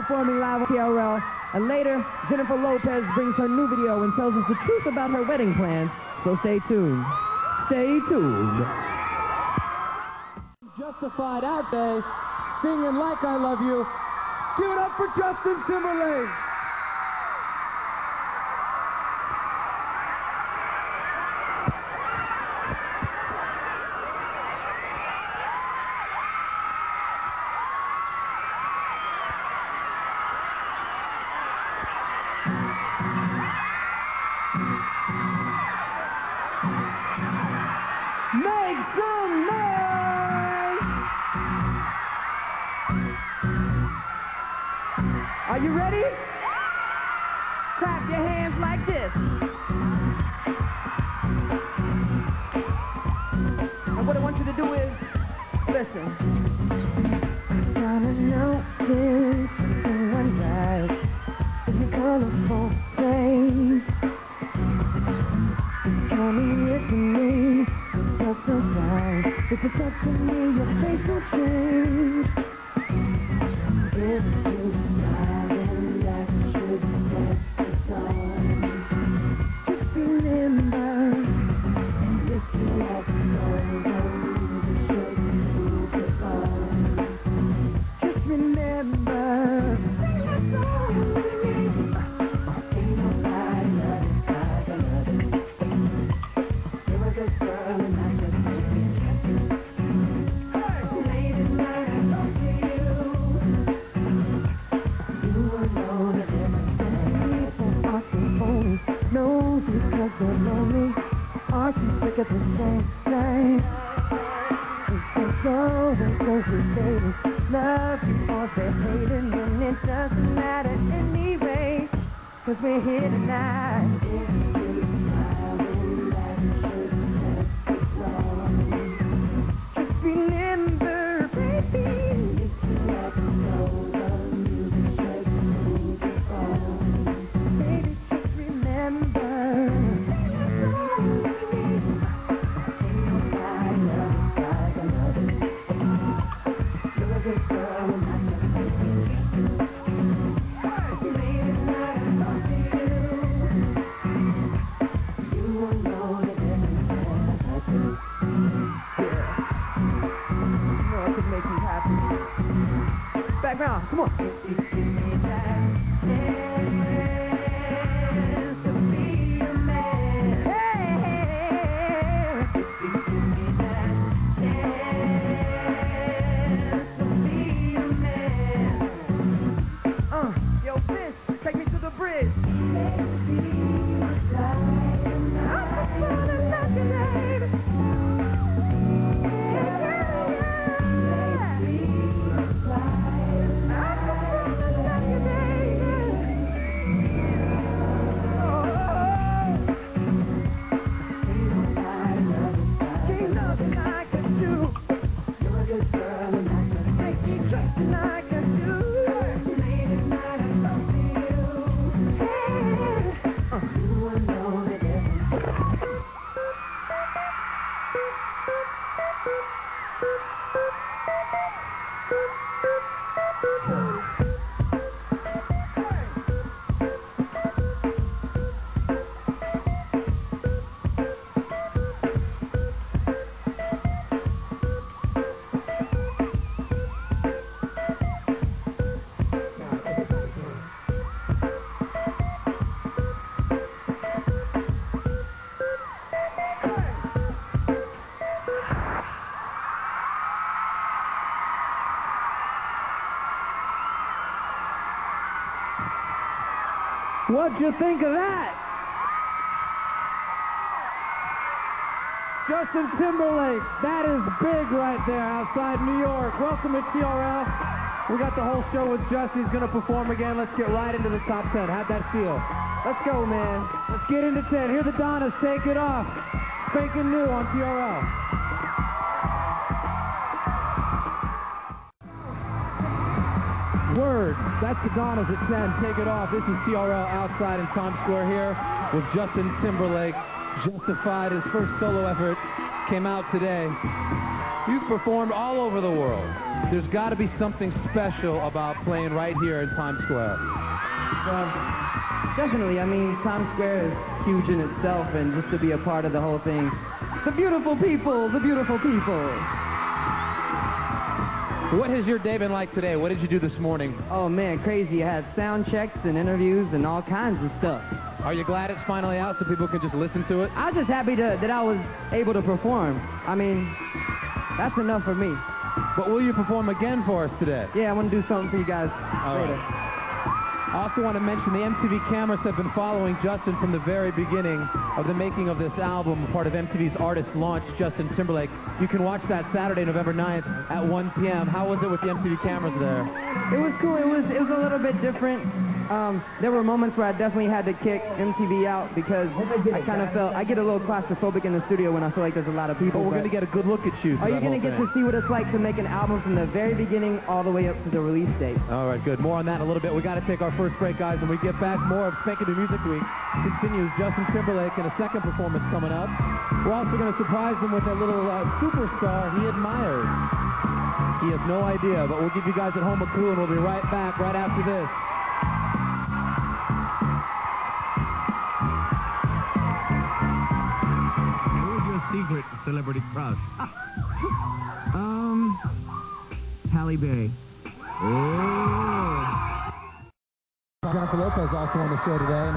performing live on TRL. And later, Jennifer Lopez brings her new video and tells us the truth about her wedding plans. So stay tuned. Stay tuned. Justified out there, singing Like I Love You. Give it up for Justin Timberlake. Make some noise! Are you ready? Clap your hands like this. And what I want you to do is, listen. Gotta know this, someone right in a colorful place. Come here to me. If it's up to me, your face will change. If you smile, then that should set the sun. Just remember, if you have no one, should move it on. Just remember, ain't nobody like another. You're a good girl and I'm just because they're lonely, are she sick of the same thing? It's so baby, love you or they're hating, and it doesn't matter anyway, cause we're here tonight. If you smile, then that should set the wrong. Just remember, baby, if you let go, the music shakes through the phone. Baby, just remember. Background, come on. If you give me that chance to be a man, hey, if you give me that chance to be a man, yo, fish, take me to the bridge. Let me slide, I'm just gonna love you, baby. What'd you think of that? Justin Timberlake, that is big right there outside New York. Welcome to TRL. We got the whole show with Justin. He's going to perform again. Let's get right into the top 10. How'd that feel? Let's go, man. Let's get into 10. Here the Donnas, Take It Off. Spanking new on TRL. Word. That's the Donnas at 10. Take It Off. This is TRL outside in Times Square here with Justin Timberlake. Justified, his first solo effort, came out today. You've performed all over the world. There's got to be something special about playing right here in Times Square. Well, definitely. I mean, Times Square is huge in itself, and just to be a part of the whole thing. The beautiful people, the beautiful people. What has your day been like today? What did you do this morning? Oh, man, crazy. I had sound checks and interviews and all kinds of stuff. Are you glad it's finally out so people can just listen to it? I was just happy that I was able to perform. I mean, that's enough for me. But will you perform again for us today? Yeah, I want to do something for you guys later. Right. I also want to mention the MTV cameras have been following Justin from the very beginning of the making of this album, part of MTV's artist launch, Justin Timberlake. You can watch that Saturday, November 9th at 1 p.m. How was it with the MTV cameras there? It was cool. It was a little bit different. There were moments where I definitely had to kick MTV out because I kind of felt, I get a little claustrophobic in the studio when I feel like there's a lot of people. But we're going to get a good look at you. Are you going to get to see what it's like to make an album from the very beginning all the way up to the release date? All right, good. More on that in a little bit. We got to take our first break, guys. When we get back, more of Spankin' New Music Week continues. Justin Timberlake in a second performance coming up. We're also going to surprise him with a little superstar he admires. He has no idea, but we'll give you guys at home a clue, and we'll be right back right after this. Secret celebrity crush? Halle Berry. Oh. Jennifer Lopez also on the show today.